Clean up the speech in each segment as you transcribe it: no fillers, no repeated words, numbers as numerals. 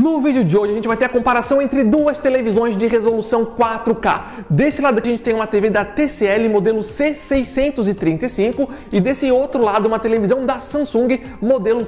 No vídeo de hoje a gente vai ter a comparação entre duas televisões de resolução 4K. Desse lado aqui a gente tem uma TV da TCL modelo C635 e desse outro lado uma televisão da Samsung modelo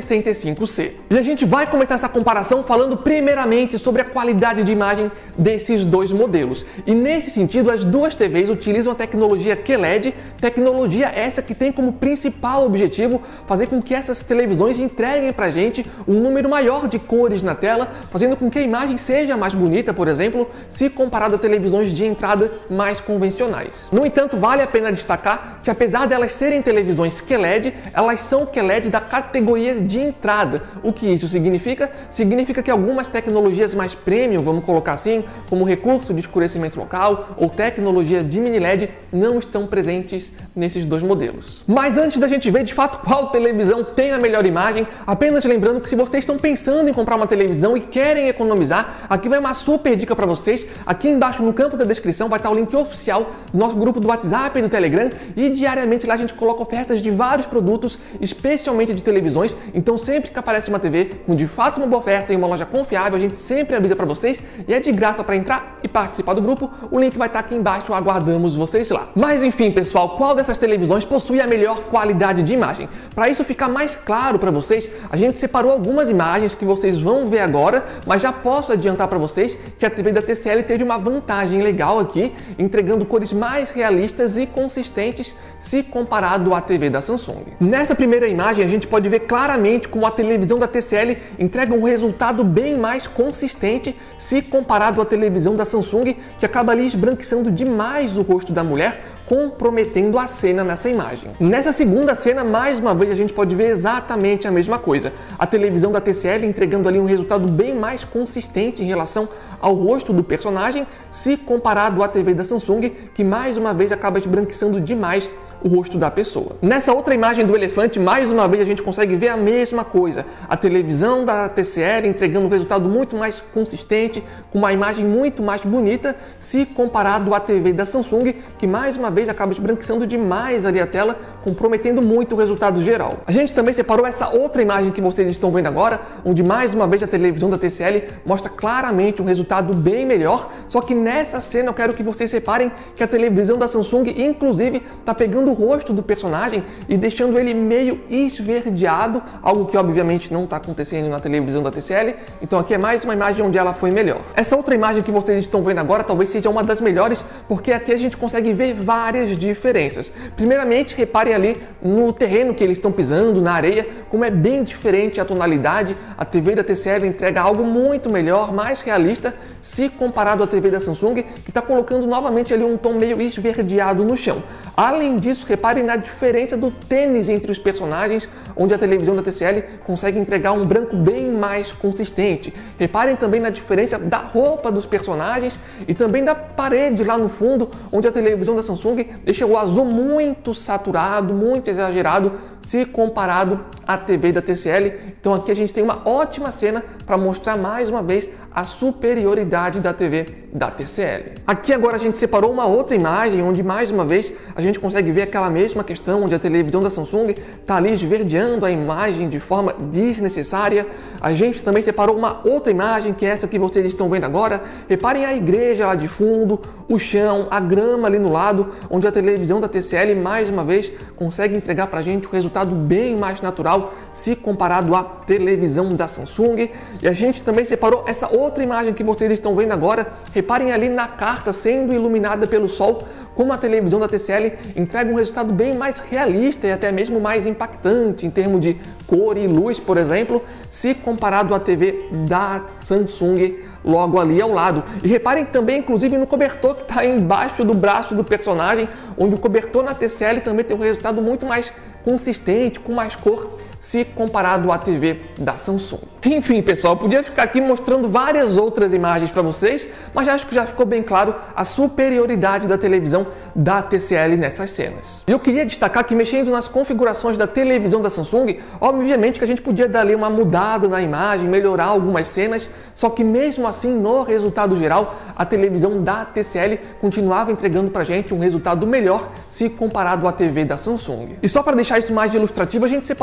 Q65C. E a gente vai começar essa comparação falando primeiramente sobre a qualidade de imagem desses dois modelos. E nesse sentido as duas TVs utilizam a tecnologia QLED, tecnologia essa que tem como principal objetivo fazer com que essas televisões entreguem pra gente um número maior de cores na tela, fazendo com que a imagem seja mais bonita, por exemplo, se comparado a televisões de entrada mais convencionais. No entanto, vale a pena destacar que apesar delas serem televisões QLED, elas são QLED da categoria de entrada. O que isso significa? Significa que algumas tecnologias mais premium, vamos colocar assim, como recurso de escurecimento local ou tecnologia de mini LED, não estão presentes nesses dois modelos. Mas antes da gente ver de fato qual televisão tem a melhor imagem, apenas lembrando que se vocês estão pensando em comprar uma televisão e querem economizar, aqui vai uma super dica para vocês. Aqui embaixo no campo da descrição vai estar o link oficial do nosso grupo do WhatsApp e do Telegram, e diariamente lá a gente coloca ofertas de vários produtos, especialmente de televisões. Então sempre que aparece uma TV com de fato uma boa oferta em uma loja confiável, a gente sempre avisa para vocês e é de graça para entrar e participar do grupo. O link vai estar aqui embaixo, aguardamos vocês lá. Mas enfim, pessoal, qual dessas televisões possui a melhor qualidade de imagem? Para isso ficar mais claro para vocês, a gente separou algumas imagens que vocês vão ver agora, mas já posso adiantar para vocês que a TV da TCL teve uma vantagem legal aqui, entregando cores mais realistas e consistentes se comparado à TV da Samsung. Nessa primeira imagem a gente pode ver claramente como a televisão da TCL entrega um resultado bem mais consistente se comparado à televisão da Samsung, que acaba ali esbranquiçando demais o rosto da mulher, comprometendo a cena nessa imagem. Nessa segunda cena, mais uma vez, a gente pode ver exatamente a mesma coisa. A televisão da TCL entregando ali um resultado bem mais consistente em relação ao rosto do personagem, se comparado à TV da Samsung, que mais uma vez acaba esbranquiçando demais o rosto da pessoa. Nessa outra imagem do elefante, mais uma vez a gente consegue ver a mesma coisa. A televisão da TCL entregando um resultado muito mais consistente, com uma imagem muito mais bonita, se comparado à TV da Samsung, que mais uma vez acaba esbranquiçando demais ali a tela, comprometendo muito o resultado geral. A gente também separou essa outra imagem que vocês estão vendo agora, onde mais uma vez a televisão da TCL mostra claramente um resultado bem melhor, só que nessa cena eu quero que vocês separem que a televisão da Samsung, inclusive, está pegando o rosto do personagem e deixando ele meio esverdeado, algo que obviamente não está acontecendo na televisão da TCL, então aqui é mais uma imagem onde ela foi melhor. Essa outra imagem que vocês estão vendo agora talvez seja uma das melhores, porque aqui a gente consegue ver várias diferenças. Primeiramente, reparem ali no terreno que eles estão pisando, na areia, como é bem diferente a tonalidade. A TV da TCL entrega algo muito melhor, mais realista, se comparado à TV da Samsung, que está colocando novamente ali um tom meio esverdeado no chão. Além disso, reparem na diferença do tênis entre os personagens, onde a televisão da TCL consegue entregar um branco bem mais consistente. Reparem também na diferença da roupa dos personagens e também da parede lá no fundo, onde a televisão da Samsung deixa o azul muito saturado, muito exagerado, se comparado à TV da TCL. Então aqui a gente tem uma ótima cena para mostrar mais uma vez a superioridade da TV da TCL. Aqui agora a gente separou uma outra imagem, onde mais uma vez a gente consegue ver aquela mesma questão, onde a televisão da Samsung está ali esverdeando a imagem de forma desnecessária. A gente também separou uma outra imagem, que é essa que vocês estão vendo agora. Reparem a igreja lá de fundo, o chão, a grama ali no lado, onde a televisão da TCL mais uma vez consegue entregar para a gente um resultado bem mais natural se comparado à televisão da Samsung. E a gente também separou essa outra imagem que vocês estão vendo agora. Reparem ali na carta sendo iluminada pelo sol, como a televisão da TCL entrega um resultado bem mais realista e até mesmo mais impactante em termos de cor e luz, por exemplo, se comparado à TV da Samsung logo ali ao lado. E reparem também, inclusive, no cobertor que está embaixo do braço do personagem, onde o cobertor na TCL também tem um resultado muito mais consistente, com mais cor, se comparado à TV da Samsung. Enfim, pessoal, eu podia ficar aqui mostrando várias outras imagens para vocês, mas acho que já ficou bem claro a superioridade da televisão da TCL nessas cenas. E eu queria destacar que, mexendo nas configurações da televisão da Samsung, obviamente que a gente podia dar ali uma mudada na imagem, melhorar algumas cenas, só que mesmo assim, no resultado geral, a televisão da TCL continuava entregando pra gente um resultado melhor se comparado à TV da Samsung. E só para deixar isso mais ilustrativo, a gente separou aqui algumas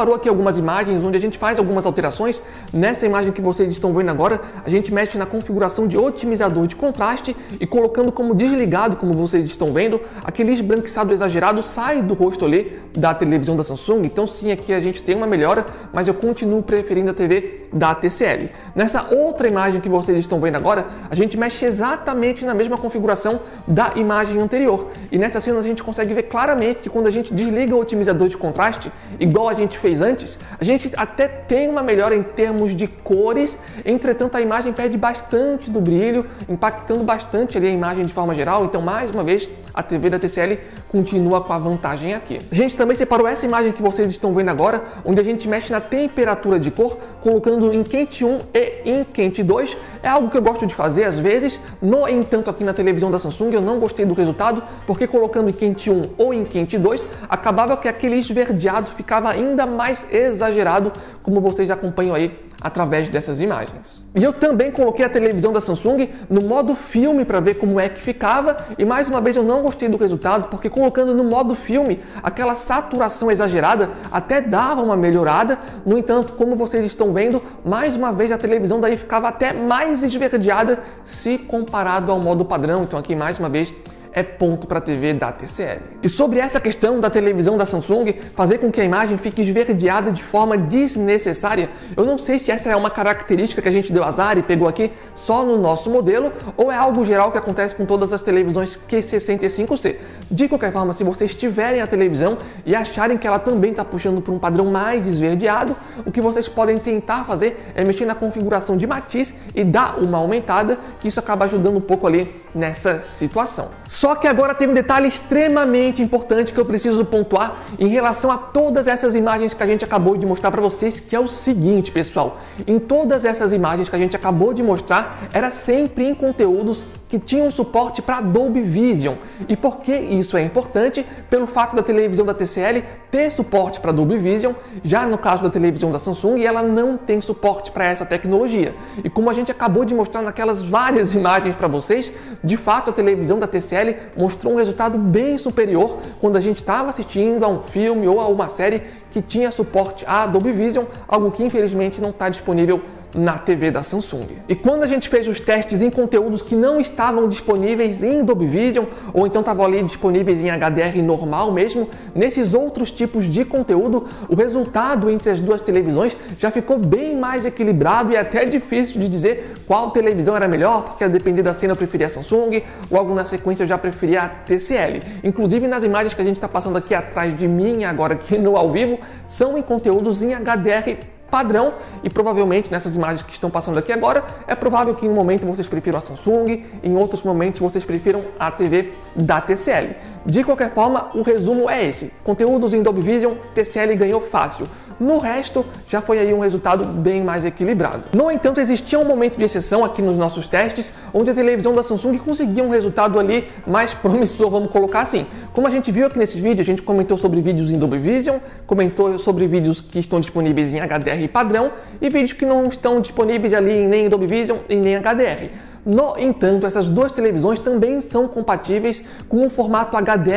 algumas imagens onde a gente faz algumas alterações. Nessa imagem que vocês estão vendo agora, a gente mexe na configuração de otimizador de contraste e colocando como desligado, como vocês estão vendo, aquele esbranquiçado exagerado sai do rosto ali da televisão da Samsung. Então sim, aqui a gente tem uma melhora, mas eu continuo preferindo a TV da TCL. Nessa outra imagem que vocês estão vendo agora, a gente mexe exatamente na mesma configuração da imagem anterior. E nessa cena a gente consegue ver claramente que quando a gente desliga o otimizador de contraste, igual a gente fez antes, a gente até tem uma melhora em termos de cores, entretanto a imagem perde bastante do brilho, impactando bastante ali a imagem de forma geral. Então, mais uma vez, a TV da TCL continua com a vantagem aqui. A gente também separou essa imagem que vocês estão vendo agora, onde a gente mexe na temperatura de cor, colocando em quente 1 e em quente 2. É algo que eu gosto de fazer às vezes. No entanto, aqui na televisão da Samsung eu não gostei do resultado, porque colocando em quente 1 ou em quente 2, acabava que aquele esverdeado ficava ainda mais exagerado, como vocês acompanham aí através dessas imagens. E eu também coloquei a televisão da Samsung no modo filme para ver como é que ficava, e mais uma vez eu não gostei do resultado, porque colocando no modo filme, aquela saturação exagerada até dava uma melhorada. No entanto, como vocês estão vendo, mais uma vez a televisão daí ficava até mais esverdeada se comparado ao modo padrão. Então aqui mais uma vez é ponto para a TV da TCL. E sobre essa questão da televisão da Samsung fazer com que a imagem fique esverdeada de forma desnecessária, eu não sei se essa é uma característica que a gente deu azar e pegou aqui só no nosso modelo, ou é algo geral que acontece com todas as televisões Q65C. De qualquer forma, se vocês tiverem a televisão e acharem que ela também está puxando para um padrão mais esverdeado, o que vocês podem tentar fazer é mexer na configuração de matiz e dar uma aumentada, que isso acaba ajudando um pouco ali nessa situação. Só que agora tem um detalhe extremamente importante que eu preciso pontuar em relação a todas essas imagens que a gente acabou de mostrar para vocês, que é o seguinte, pessoal. Em todas essas imagens que a gente acabou de mostrar, era sempre em conteúdos que tinham suporte para Dolby Vision. E por que isso é importante? Pelo fato da televisão da TCL ter suporte para Dolby Vision, já no caso da televisão da Samsung, ela não tem suporte para essa tecnologia. E como a gente acabou de mostrar naquelas várias imagens para vocês, de fato a televisão da TCL mostrou um resultado bem superior quando a gente estava assistindo a um filme ou a uma série que tinha suporte a Dolby Vision, algo que infelizmente não está disponível na TV da Samsung. E quando a gente fez os testes em conteúdos que não estavam disponíveis em Dolby Vision, ou então estavam ali disponíveis em HDR normal mesmo, nesses outros tipos de conteúdo, o resultado entre as duas televisões já ficou bem mais equilibrado, e é até difícil de dizer qual televisão era melhor, porque a depender da cena eu preferia a Samsung, ou algo na sequência eu já preferia a TCL. Inclusive nas imagens que a gente está passando aqui atrás de mim, agora aqui no ao vivo, são em conteúdos em HDR padrão, e provavelmente nessas imagens que estão passando aqui agora, é provável que em um momento vocês prefiram a Samsung, em outros momentos vocês prefiram a TV da TCL. De qualquer forma, o resumo é esse: conteúdos em Dolby Vision, TCL ganhou fácil. No resto, já foi aí um resultado bem mais equilibrado. No entanto, existia um momento de exceção aqui nos nossos testes, onde a televisão da Samsung conseguia um resultado ali mais promissor, vamos colocar assim. Como a gente viu aqui nesses vídeos, a gente comentou sobre vídeos em Dolby Vision, comentou sobre vídeos que estão disponíveis em HDR padrão e vídeos que não estão disponíveis ali nem em Dolby Vision e nem em HDR. No entanto, essas duas televisões também são compatíveis com o formato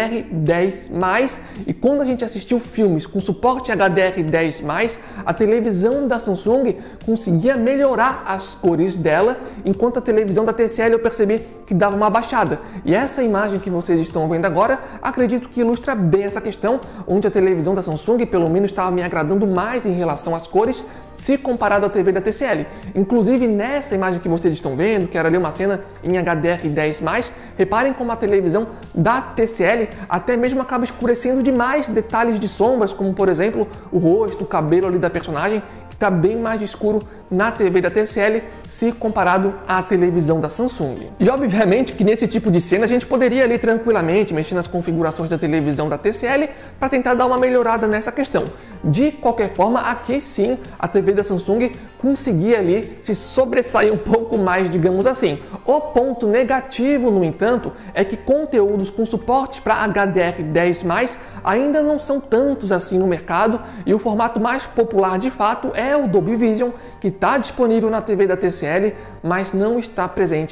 HDR10+, e quando a gente assistiu filmes com suporte HDR10+, a televisão da Samsung conseguia melhorar as cores dela, enquanto a televisão da TCL eu percebi que dava uma baixada. E essa imagem que vocês estão vendo agora, acredito que ilustra bem essa questão, onde a televisão da Samsung pelo menos estava me agradando mais em relação às cores, se comparado à TV da TCL. Inclusive nessa imagem que vocês estão vendo, que era ali uma cena em HDR10+, reparem como a televisão da TCL até mesmo acaba escurecendo demais detalhes de sombras, como por exemplo o rosto, o cabelo ali da personagem, que está bem mais escuro na TV da TCL se comparado à televisão da Samsung. E obviamente que nesse tipo de cena a gente poderia ali tranquilamente mexer nas configurações da televisão da TCL para tentar dar uma melhorada nessa questão. De qualquer forma, aqui sim a TV da Samsung conseguia ali se sobressair um pouco mais, digamos assim. O ponto negativo, no entanto, é que conteúdos com suporte para HDR10+, ainda não são tantos assim no mercado, e o formato mais popular de fato é o Dolby Vision, que está disponível na TV da TCL, mas não está presente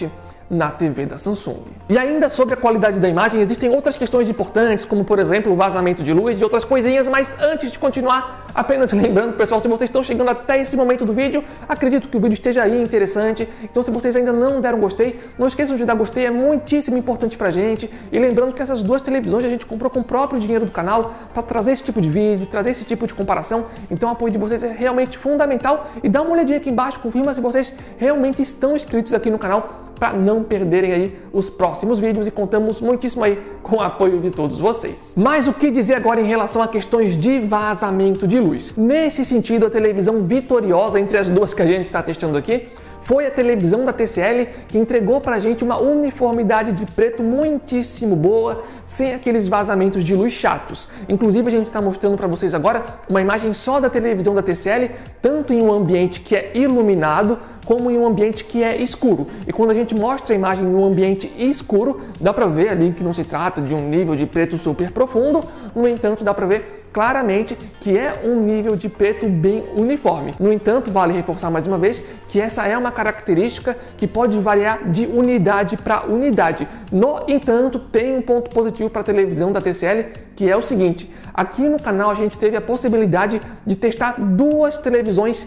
na TV da Samsung. E ainda sobre a qualidade da imagem, existem outras questões importantes, como por exemplo o vazamento de luz e outras coisinhas, mas antes de continuar, apenas lembrando, pessoal, se vocês estão chegando até esse momento do vídeo, acredito que o vídeo esteja aí interessante, então se vocês ainda não deram gostei, não esqueçam de dar gostei, é muitíssimo importante pra gente, e lembrando que essas duas televisões a gente comprou com o próprio dinheiro do canal para trazer esse tipo de vídeo, trazer esse tipo de comparação, então o apoio de vocês é realmente fundamental, e dá uma olhadinha aqui embaixo, confirma se vocês realmente estão inscritos aqui no canal, para não perderem aí os próximos vídeos, e contamos muitíssimo aí com o apoio de todos vocês. Mas o que dizer agora em relação a questões de vazamento de luz? Nesse sentido, a televisão vitoriosa entre as duas que a gente está testando aqui foi a televisão da TCL, que entregou pra gente uma uniformidade de preto muitíssimo boa, sem aqueles vazamentos de luz chatos. Inclusive a gente está mostrando para vocês agora uma imagem só da televisão da TCL, tanto em um ambiente que é iluminado, como em um ambiente que é escuro. E quando a gente mostra a imagem em um ambiente escuro, dá para ver ali que não se trata de um nível de preto super profundo, no entanto dá para ver claramente que é um nível de preto bem uniforme. No entanto, vale reforçar mais uma vez que essa é uma característica que pode variar de unidade para unidade. No entanto, tem um ponto positivo para a televisão da TCL, que é o seguinte: aqui no canal a gente teve a possibilidade de testar duas televisões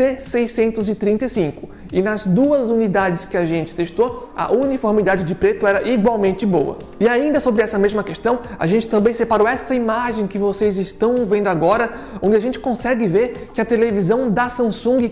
C635 e nas duas unidades que a gente testou, a uniformidade de preto era igualmente boa. E ainda sobre essa mesma questão, a gente também separou essa imagem que vocês estão vendo agora, onde a gente consegue ver que a televisão da Samsung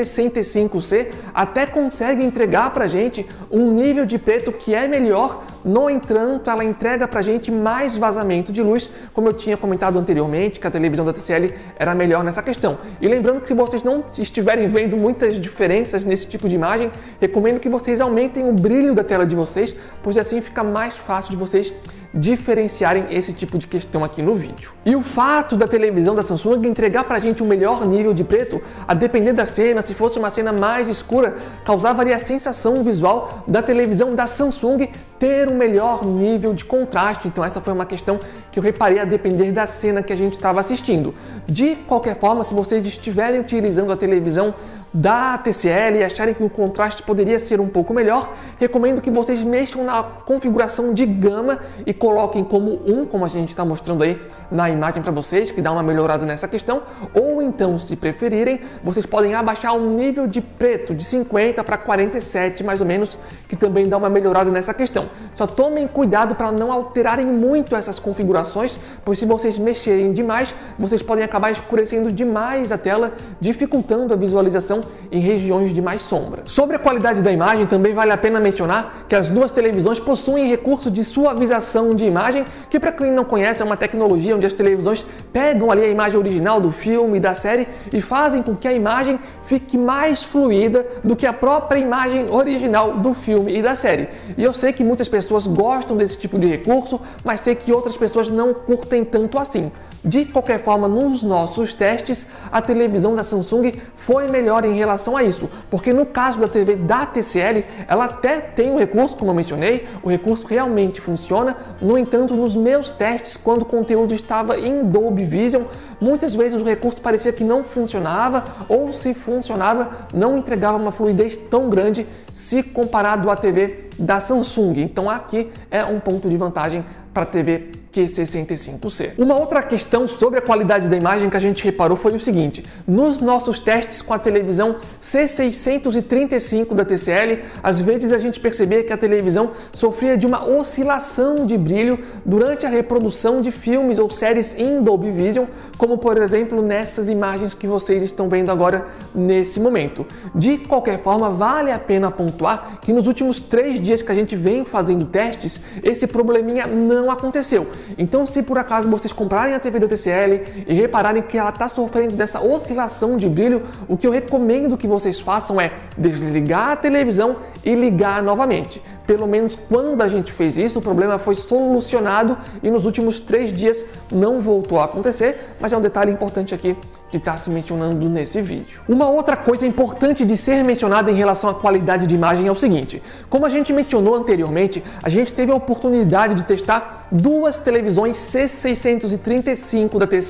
Q65C até consegue entregar pra gente um nível de preto que é melhor, no entanto, ela entrega pra gente mais vazamento de luz, como eu tinha comentado anteriormente, que a televisão da TCL era melhor nessa questão. E lembrando que se vocês não estiverem vendo muitas diferenças nesse tipo de imagem, recomendo que vocês aumentem o brilho da tela de vocês, pois assim fica mais fácil de vocês diferenciarem esse tipo de questão aqui no vídeo. E o fato da televisão da Samsung entregar pra gente um melhor nível de preto, a depender da cena, se fosse uma cena mais escura, causava ali a sensação visual da televisão da Samsung ter um melhor nível de contraste. Então essa foi uma questão que eu reparei a depender da cena que a gente estava assistindo. De qualquer forma, se vocês estiverem utilizando a televisão da TCL e acharem que o contraste poderia ser um pouco melhor, recomendo que vocês mexam na configuração de gama e coloquem como 1, como a gente está mostrando aí na imagem para vocês, que dá uma melhorada nessa questão, ou então, se preferirem, vocês podem abaixar o nível de preto de 50 para 47 mais ou menos, que também dá uma melhorada nessa questão. Só tomem cuidado para não alterarem muito essas configurações, pois se vocês mexerem demais, vocês podem acabar escurecendo demais a tela, dificultando a visualização em regiões de mais sombra. Sobre a qualidade da imagem, também vale a pena mencionar que as duas televisões possuem recurso de suavização de imagem, que para quem não conhece é uma tecnologia onde as televisões pegam ali a imagem original do filme e da série e fazem com que a imagem fique mais fluida do que a própria imagem original do filme e da série. E eu sei que muitas pessoas gostam desse tipo de recurso, mas sei que outras pessoas não curtem tanto assim. De qualquer forma, nos nossos testes, a televisão da Samsung foi melhor em relação a isso, porque no caso da TV da TCL, ela até tem um recurso, como eu mencionei, o recurso realmente funciona. No entanto, nos meus testes, quando o conteúdo estava em Dolby Vision, muitas vezes o recurso parecia que não funcionava, ou se funcionava, não entregava uma fluidez tão grande se comparado à TV da Samsung. Então aqui é um ponto de vantagem para a TV Q65C. Uma outra questão sobre a qualidade da imagem que a gente reparou foi o seguinte: nos nossos testes com a televisão C635 da TCL, às vezes a gente percebia que a televisão sofria de uma oscilação de brilho durante a reprodução de filmes ou séries em Dolby Vision, como por exemplo nessas imagens que vocês estão vendo agora nesse momento. De qualquer forma, vale a pena pontuar que nos últimos 3 dias que a gente vem fazendo testes, esse probleminha não aconteceu. Então, se por acaso vocês comprarem a TV da TCL e repararem que ela está sofrendo dessa oscilação de brilho, o que eu recomendo que vocês façam é desligar a televisão e ligar novamente. Pelo menos quando a gente fez isso, o problema foi solucionado e nos últimos 3 dias não voltou a acontecer, mas é um detalhe importante aqui que está se mencionando nesse vídeo. Uma outra coisa importante de ser mencionada em relação à qualidade de imagem é o seguinte: como a gente mencionou anteriormente, a gente teve a oportunidade de testar duas televisões C635 da TCL.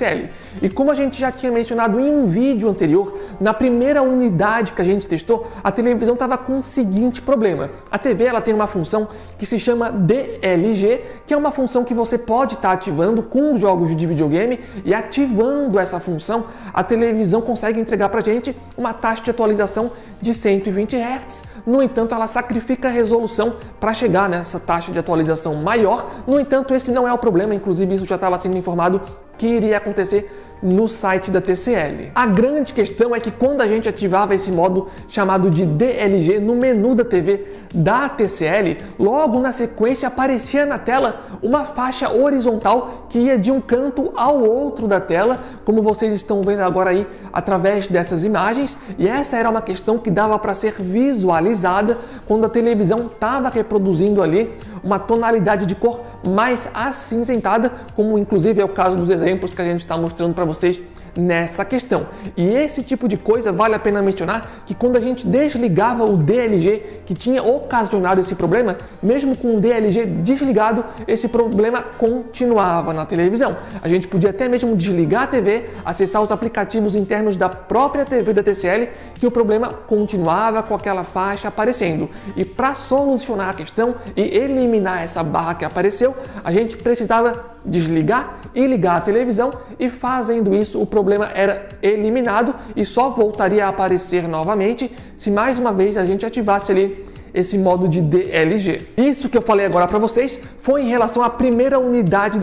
E como a gente já tinha mencionado em um vídeo anterior, na primeira unidade que a gente testou, a televisão estava com o seguinte problema. A TV ela tem uma função que se chama DLG, que é uma função que você pode estar ativando com jogos de videogame, e ativando essa função, a televisão consegue entregar para a gente uma taxa de atualização de 120 Hz. No entanto, ela sacrifica a resolução para chegar nessa taxa de atualização maior. No entanto, esse não é o problema, inclusive isso já estava sendo informado que iria acontecer no site da TCL. A grande questão é que quando a gente ativava esse modo chamado de DLG no menu da TV da TCL, logo na sequência aparecia na tela uma faixa horizontal que ia de um canto ao outro da tela, como vocês estão vendo agora aí através dessas imagens, e essa era uma questão que dava para ser visualizada quando a televisão estava reproduzindo ali uma tonalidade de cor mais acinzentada, como inclusive é o caso dos exemplos que a gente está mostrando para vocês nessa questão. E esse tipo de coisa vale a pena mencionar que quando a gente desligava o DLG que tinha ocasionado esse problema, mesmo com o DLG desligado, esse problema continuava na televisão. A gente podia até mesmo desligar a TV, acessar os aplicativos internos da própria TV da TCL, que o problema continuava com aquela faixa aparecendo. E para solucionar a questão e eliminar essa barra que apareceu, a gente precisava desligar e ligar a televisão, e fazendo isso o problema era eliminado e só voltaria a aparecer novamente se mais uma vez a gente ativasse ali esse modo de DLG. Isso que eu falei agora para vocês foi em relação à primeira unidade da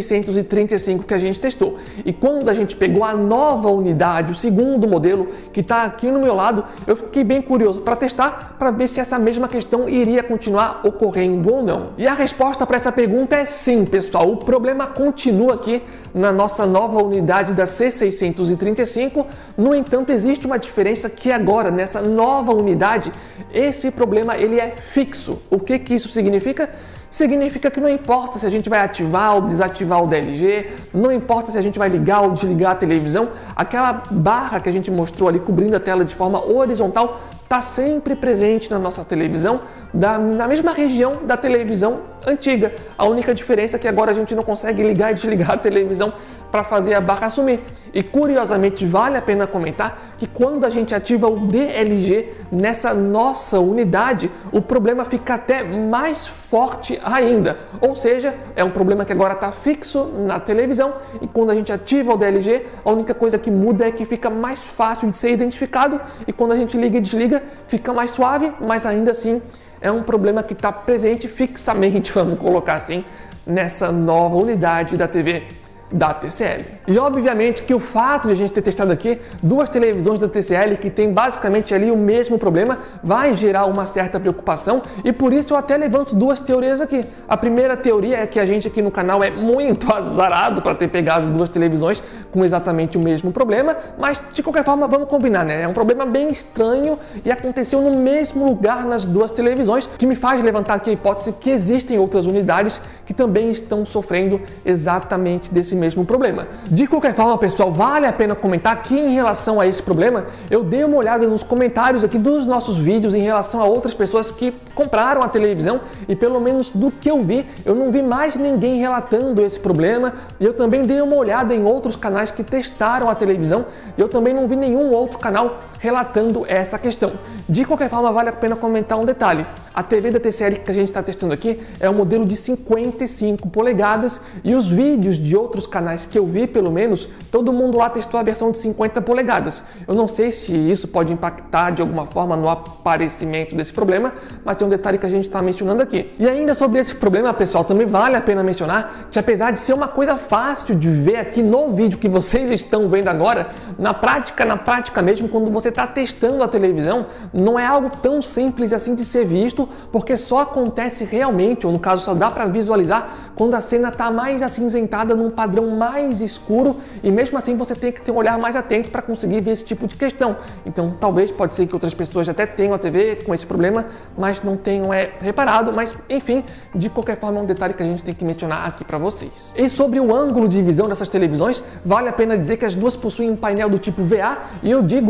C635 que a gente testou. E quando a gente pegou a nova unidade, o segundo modelo, que está aqui no meu lado, eu fiquei bem curioso para testar, para ver se essa mesma questão iria continuar ocorrendo ou não. E a resposta para essa pergunta é sim, pessoal. O problema continua aqui na nossa nova unidade da C635. No entanto, existe uma diferença que agora, nessa nova unidade, esse problema ele é fixo. O que isso significa? Significa que não importa se a gente vai ativar ou desativar o DLG, não importa se a gente vai ligar ou desligar a televisão, aquela barra que a gente mostrou ali cobrindo a tela de forma horizontal está sempre presente na nossa televisão, na mesma região da televisão antiga. A única diferença é que agora a gente não consegue ligar e desligar a televisão para fazer a barra sumir. E curiosamente vale a pena comentar que quando a gente ativa o DLG nessa nossa unidade, o problema fica até mais forte ainda. Ou seja, é um problema que agora está fixo na televisão, e quando a gente ativa o DLG, a única coisa que muda é que fica mais fácil de ser identificado, e quando a gente liga e desliga, fica mais suave, mas ainda assim é um problema que está presente fixamente, vamos colocar assim, nessa nova unidade da TV da TCL. E obviamente que o fato de a gente ter testado aqui duas televisões da TCL que tem basicamente ali o mesmo problema vai gerar uma certa preocupação, e por isso eu até levanto duas teorias aqui. A primeira teoria é que a gente aqui no canal é muito azarado para ter pegado duas televisões com exatamente o mesmo problema, mas de qualquer forma vamos combinar, né? É um problema bem estranho e aconteceu no mesmo lugar nas duas televisões, que me faz levantar aqui a hipótese que existem outras unidades que também estão sofrendo exatamente desse mesmo problema. De qualquer forma, pessoal, vale a pena comentar que em relação a esse problema, eu dei uma olhada nos comentários aqui dos nossos vídeos em relação a outras pessoas que compraram a televisão, e pelo menos do que eu vi, eu não vi mais ninguém relatando esse problema, e eu também dei uma olhada em outros canais que testaram a televisão, e eu também não vi nenhum outro canal relatando essa questão. De qualquer forma, vale a pena comentar um detalhe. A TV da TCL que a gente está testando aqui é um modelo de 55 polegadas, e os vídeos de outros canais que eu vi, pelo menos, todo mundo lá testou a versão de 50 polegadas. Eu não sei se isso pode impactar de alguma forma no aparecimento desse problema, mas tem um detalhe que a gente está mencionando aqui. E ainda sobre esse problema, pessoal, também vale a pena mencionar que, apesar de ser uma coisa fácil de ver aqui no vídeo que vocês estão vendo agora, na prática mesmo, quando você está testando a televisão, não é algo tão simples assim de ser visto, porque só acontece realmente, ou no caso só dá para visualizar, quando a cena está mais acinzentada num padrão mais escuro, e mesmo assim você tem que ter um olhar mais atento para conseguir ver esse tipo de questão. Então talvez pode ser que outras pessoas até tenham a TV com esse problema, mas não tenham reparado, mas enfim, de qualquer forma é um detalhe que a gente tem que mencionar aqui para vocês. E sobre o ângulo de visão dessas televisões, vale a pena dizer que as duas possuem um painel do tipo VA, e eu digo isso porque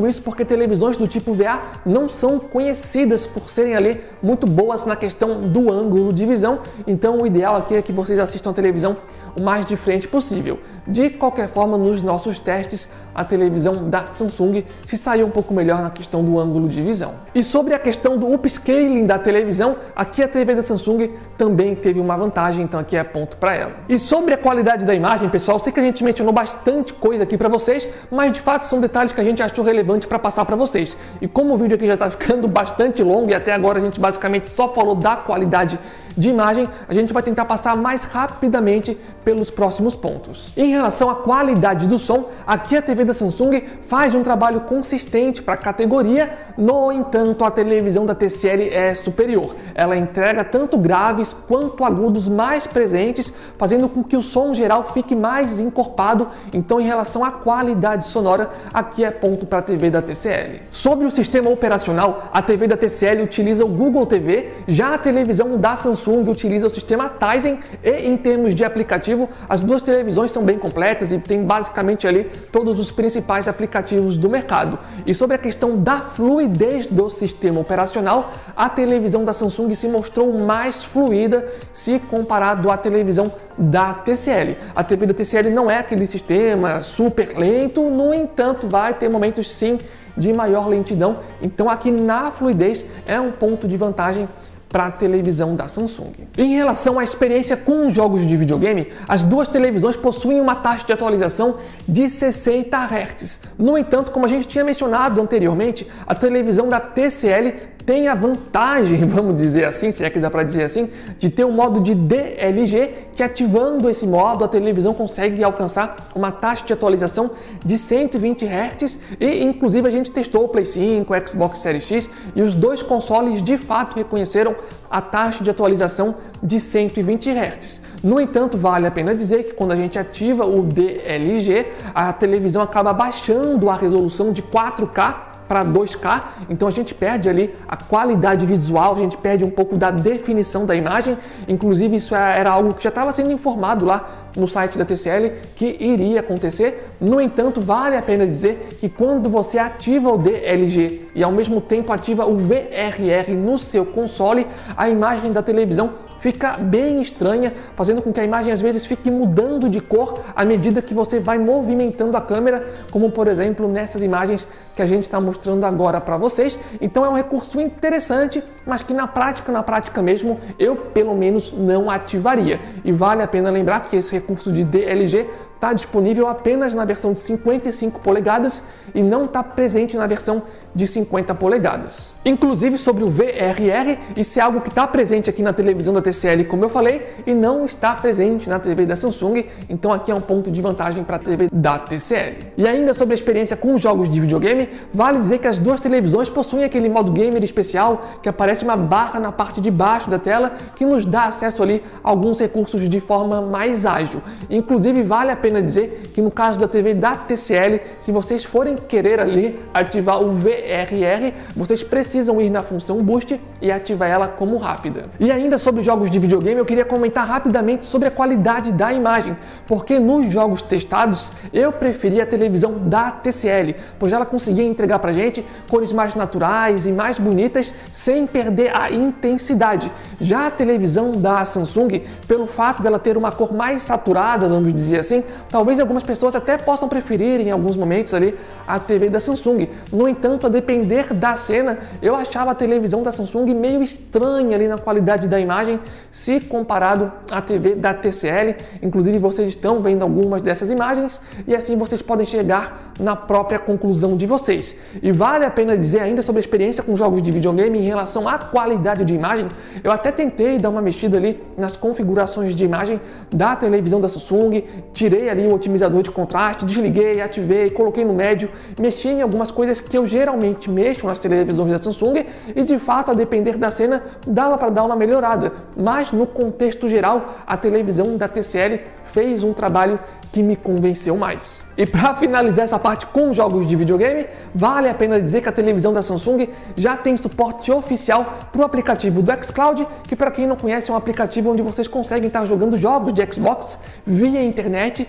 televisões do tipo VA não são conhecidas por serem ali muito boas na questão do ângulo de visão, então o ideal aqui é que vocês assistam a televisão o mais de frente possível. De qualquer forma, nos nossos testes, a televisão da Samsung se saiu um pouco melhor na questão do ângulo de visão. E sobre a questão do upscaling da televisão, aqui a TV da Samsung também teve uma vantagem, então aqui é ponto para ela. E sobre a qualidade da imagem, pessoal, sei que a gente mencionou bastante coisa aqui para vocês, mas de fato são detalhes que a gente achou relevante para passar para vocês. E como o vídeo aqui já está ficando bastante longo e até agora a gente basicamente só falou da qualidade de imagem, a gente vai tentar passar mais rapidamente pelos próximos pontos. Em relação à qualidade do som, aqui a TV da Samsung faz um trabalho consistente para a categoria, no entanto a televisão da TCL é superior. Ela entrega tanto graves quanto agudos mais presentes, fazendo com que o som geral fique mais encorpado, então em relação à qualidade sonora, aqui é ponto para a TV da TCL. Sobre o sistema operacional, a TV da TCL utiliza o Google TV, já a televisão da Samsung utiliza o sistema Tizen e em termos de aplicativo, as duas televisões são bem completas e tem basicamente ali todos os principais aplicativos do mercado. E sobre a questão da fluidez do sistema operacional, a televisão da Samsung se mostrou mais fluida se comparado à televisão da TCL. A TV da TCL não é aquele sistema super lento, no entanto vai ter momentos sim de maior lentidão, então aqui na fluidez é um ponto de vantagem para a televisão da Samsung. Em relação à experiência com jogos de videogame, as duas televisões possuem uma taxa de atualização de 60 Hz. No entanto, como a gente tinha mencionado anteriormente, a televisão da TCL tem a vantagem, vamos dizer assim, se é que dá para dizer assim, de ter um modo de DLG, que ativando esse modo a televisão consegue alcançar uma taxa de atualização de 120 Hz e inclusive a gente testou o Play 5, o Xbox Series X e os dois consoles de fato reconheceram a taxa de atualização de 120 Hz. No entanto, vale a pena dizer que quando a gente ativa o DLG, a televisão acaba baixando a resolução de 4K para 2K, então a gente perde ali a qualidade visual, a gente perde um pouco da definição da imagem, inclusive isso era algo que já estava sendo informado lá no site da TCL que iria acontecer. No entanto, vale a pena dizer que quando você ativa o DLG e ao mesmo tempo ativa o VRR no seu console, a imagem da televisão fica bem estranha, fazendo com que a imagem às vezes fique mudando de cor à medida que você vai movimentando a câmera, como por exemplo nessas imagens que a gente está mostrando agora para vocês. Então é um recurso interessante, mas que na prática mesmo, eu pelo menos não ativaria. E vale a pena lembrar que esse recurso de DLG está disponível apenas na versão de 55 polegadas e não está presente na versão de 50 polegadas. Inclusive sobre o VRR, isso é algo que está presente aqui na televisão da TCL, como eu falei, e não está presente na TV da Samsung, então aqui é um ponto de vantagem para a TV da TCL. E ainda sobre a experiência com jogos de videogame, vale dizer que as duas televisões possuem aquele modo gamer especial, que aparece uma barra na parte de baixo da tela, que nos dá acesso ali a alguns recursos de forma mais ágil. Inclusive vale a pena dizer que no caso da TV da TCL, se vocês forem querer ali ativar o VRR, vocês precisam ir na função Boost e ativar ela como rápida. E ainda sobre jogos de videogame, eu queria comentar rapidamente sobre a qualidade da imagem, porque nos jogos testados eu preferi a televisão da TCL, pois ela conseguia entregar pra gente cores mais naturais e mais bonitas sem perder a intensidade. Já a televisão da Samsung, pelo fato dela ter uma cor mais saturada, vamos dizer assim, talvez algumas pessoas até possam preferir em alguns momentos ali a TV da Samsung. No entanto, a depender da cena, eu achava a televisão da Samsung meio estranha ali na qualidade da imagem se comparado à TV da TCL. Inclusive vocês estão vendo algumas dessas imagens e assim vocês podem chegar na própria conclusão de vocês. E vale a pena dizer ainda sobre a experiência com jogos de videogame em relação à qualidade de imagem. Eu até tentei dar uma mexida ali nas configurações de imagem da televisão da Samsung, tirei ali o otimizador de contraste, desliguei, ativei, coloquei no médio, mexi em algumas coisas que eu geralmente mexo nas televisões da Samsung e de fato, a depender da cena, dava para dar uma melhorada, mas no contexto geral, a televisão da TCL fez um trabalho que me convenceu mais. E para finalizar essa parte com jogos de videogame, vale a pena dizer que a televisão da Samsung já tem suporte oficial para o aplicativo do xCloud, que para quem não conhece é um aplicativo onde vocês conseguem estar jogando jogos de Xbox via internet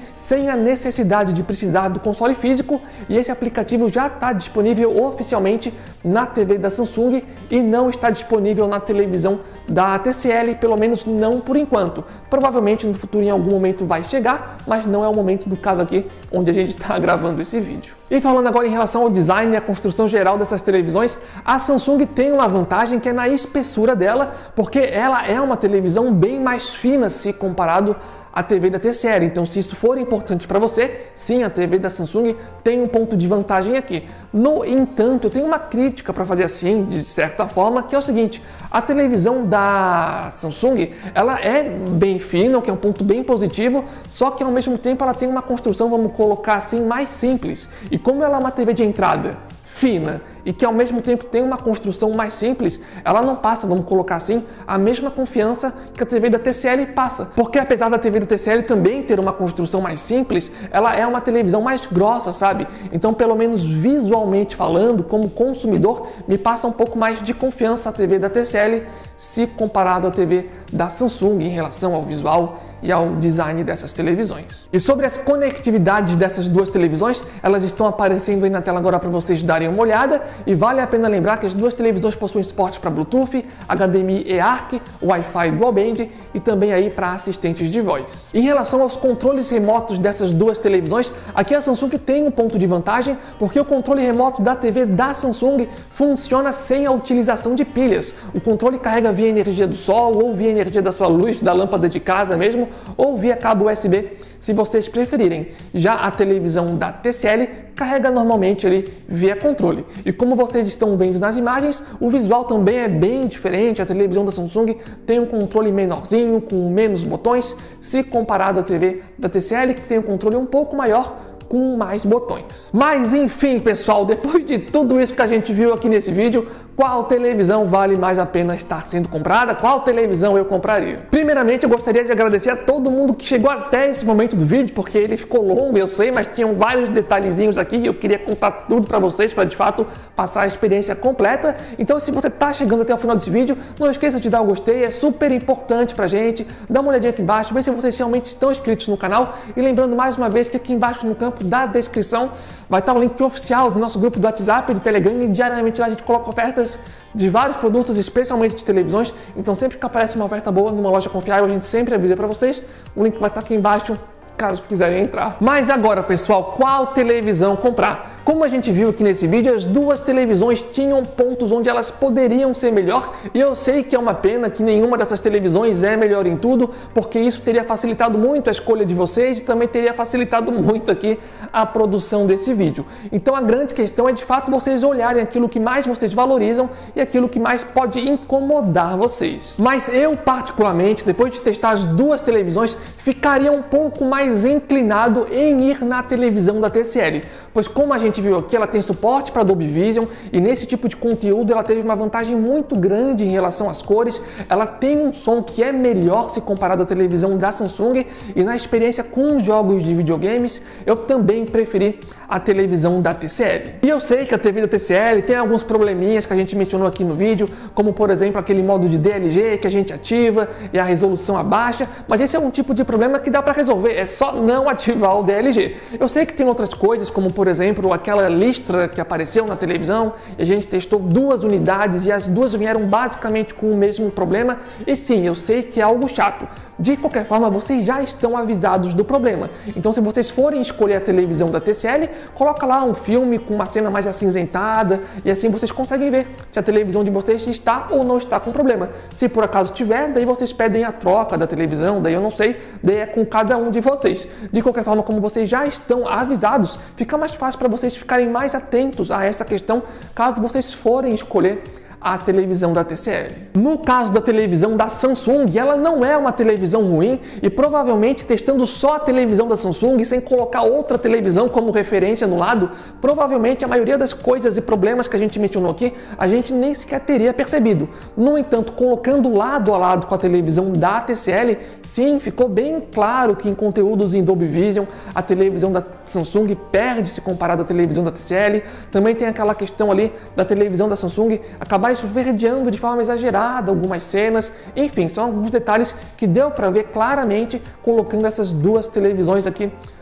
sem a necessidade de precisar do console físico, e esse aplicativo já está disponível oficialmente na TV da Samsung e não está disponível na televisão da TCL, pelo menos não por enquanto. Provavelmente no futuro em algum momento vai chegar, mas não é o momento do caso aqui onde a gente está gravando esse vídeo. E falando agora em relação ao design e à construção geral dessas televisões, a Samsung tem uma vantagem que é na espessura dela, porque ela é uma televisão bem mais fina se comparado à TV da TCL. Então, se isso for importante para você, sim, a TV da Samsung tem um ponto de vantagem aqui. No entanto, eu tenho uma crítica para fazer assim, de certa forma, que é o seguinte: a televisão da Samsung, ela é bem fina, o que é um ponto bem positivo, só que ao mesmo tempo ela tem uma construção, vamos colocar assim, mais simples. E como ela é uma TV de entrada fina e que ao mesmo tempo tem uma construção mais simples, ela não passa, vamos colocar assim, a mesma confiança que a TV da TCL passa. Porque apesar da TV da TCL também ter uma construção mais simples, ela é uma televisão mais grossa, sabe? Então, pelo menos visualmente falando, como consumidor, me passa um pouco mais de confiança a TV da TCL se comparado à TV da Samsung em relação ao visual e ao design dessas televisões. E sobre as conectividades dessas duas televisões, elas estão aparecendo aí na tela agora para vocês darem uma olhada, e vale a pena lembrar que as duas televisões possuem suporte para Bluetooth, HDMI e ARC, Wi-Fi Dual Band e também aí para assistentes de voz. Em relação aos controles remotos dessas duas televisões, aqui a Samsung tem um ponto de vantagem, porque o controle remoto da TV da Samsung funciona sem a utilização de pilhas. O controle carrega via energia do sol ou via energia da sua luz, da lâmpada de casa mesmo, ou via cabo USB, se vocês preferirem. Já a televisão da TCL carrega normalmente ali via controle. E como vocês estão vendo nas imagens, o visual também é bem diferente. A televisão da Samsung tem um controle menorzinho, com menos botões, se comparado à TV da TCL, que tem um controle um pouco maior, com mais botões. Mas enfim, pessoal, depois de tudo isso que a gente viu aqui nesse vídeo, qual televisão vale mais a pena estar sendo comprada? Qual televisão eu compraria? Primeiramente, eu gostaria de agradecer a todo mundo que chegou até esse momento do vídeo, porque ele ficou longo, eu sei, mas tinham vários detalhezinhos aqui e eu queria contar tudo para vocês, para de fato passar a experiência completa. Então, se você está chegando até o final desse vídeo, não esqueça de dar o gostei, é super importante pra gente. Dá uma olhadinha aqui embaixo, vê se vocês realmente estão inscritos no canal. E lembrando mais uma vez que aqui embaixo no campo da descrição vai estar o link oficial do nosso grupo do WhatsApp e do Telegram, e diariamente lá a gente coloca ofertas de vários produtos, especialmente de televisões. Então sempre que aparece uma oferta boa numa loja confiável, a gente sempre avisa para vocês. O link vai estar aqui embaixo, caso quiserem entrar. Mas agora, pessoal, qual televisão comprar? Como a gente viu aqui nesse vídeo, as duas televisões tinham pontos onde elas poderiam ser melhor, e eu sei que é uma pena que nenhuma dessas televisões é melhor em tudo, porque isso teria facilitado muito a escolha de vocês e também teria facilitado muito aqui a produção desse vídeo. Então a grande questão é de fato vocês olharem aquilo que mais vocês valorizam e aquilo que mais pode incomodar vocês. Mas eu particularmente, depois de testar as duas televisões, ficaria um pouco mais inclinado em ir na televisão da TCL, pois como a gente viu aqui, ela tem suporte para Dolby Vision e nesse tipo de conteúdo ela teve uma vantagem muito grande em relação às cores. Ela tem um som que é melhor se comparado à televisão da Samsung, e na experiência com jogos de videogames eu também preferi a televisão da TCL. E eu sei que a TV da TCL tem alguns probleminhas que a gente mencionou aqui no vídeo, como por exemplo aquele modo de DLG que a gente ativa e a resolução abaixa, mas esse é um tipo de problema que dá para resolver, é só não ativar o DLG. Eu sei que tem outras coisas, como por exemplo aquela listra que apareceu na televisão, e a gente testou duas unidades e as duas vieram basicamente com o mesmo problema, e sim, eu sei que é algo chato. De qualquer forma, vocês já estão avisados do problema. Então se vocês forem escolher a televisão da TCL, coloca lá um filme com uma cena mais acinzentada, e assim vocês conseguem ver se a televisão de vocês está ou não está com problema. Se por acaso tiver, daí vocês pedem a troca da televisão, daí eu não sei, daí é com cada um de vocês. De qualquer forma, como vocês já estão avisados, fica mais fácil para vocês ficarem mais atentos a essa questão caso vocês forem escolher a televisão da TCL. No caso da televisão da Samsung, ela não é uma televisão ruim, e provavelmente testando só a televisão da Samsung sem colocar outra televisão como referência no lado, provavelmente a maioria das coisas e problemas que a gente mencionou aqui, a gente nem sequer teria percebido. No entanto, colocando lado a lado com a televisão da TCL, sim, ficou bem claro que em conteúdos em Dolby Vision, a televisão da Samsung perde se comparado à televisão da TCL. Também tem aquela questão ali da televisão da Samsung acabar esverdeando de forma exagerada algumas cenas. Enfim, são alguns detalhes que deu para ver claramente colocando essas duas televisões aqui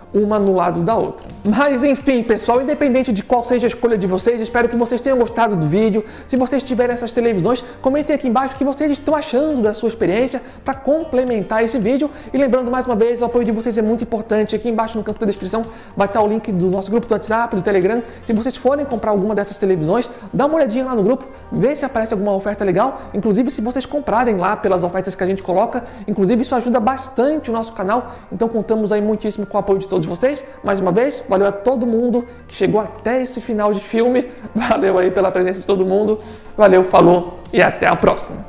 uma no lado da outra. Mas enfim, pessoal, independente de qual seja a escolha de vocês, espero que vocês tenham gostado do vídeo. Se vocês tiverem essas televisões, comentem aqui embaixo o que vocês estão achando da sua experiência para complementar esse vídeo. E lembrando mais uma vez, o apoio de vocês é muito importante. Aqui embaixo no campo da descrição vai estar o link do nosso grupo do WhatsApp, do Telegram. Se vocês forem comprar alguma dessas televisões, dá uma olhadinha lá no grupo, vê se aparece alguma oferta legal. Inclusive, se vocês comprarem lá pelas ofertas que a gente coloca, inclusive isso ajuda bastante o nosso canal. Então contamos aí muitíssimo com o apoio de todos vocês. Mais uma vez, valeu a todo mundo que chegou até esse final de filme. Valeu aí pela presença de todo mundo. Valeu, falou e até a próxima.